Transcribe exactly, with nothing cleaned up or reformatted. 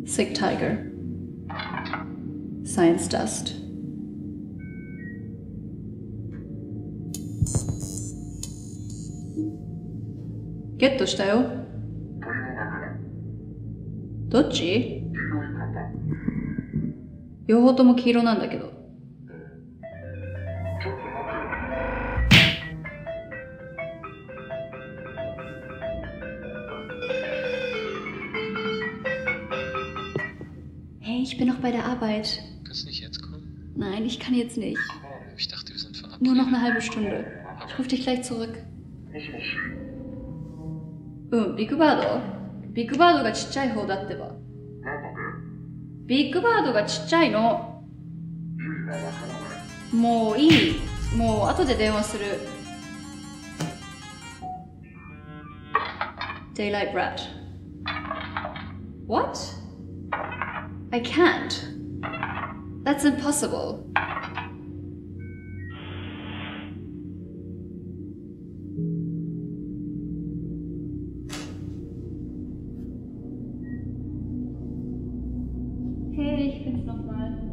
Sick Tiger. Science Dust.ゲットしたよ。どっち？両方とも黄色なんだけど。Hey, ich bin noch bei der Arbeit. Kannst du nicht jetzt kommen? Nein, ich kann jetzt nicht. Ich dachte, wir sind verabredet. Nur noch eine halbe Stunde. Ich rufe dich gleich zurück. うん、ビッグバード？ビッグバードがちっちゃい方だってば。ビッグバードがちっちゃいの。もういい。もう後で電話する。Daylight Brat. What? I can't. That's impossible. Hey, ich bin's nochmal.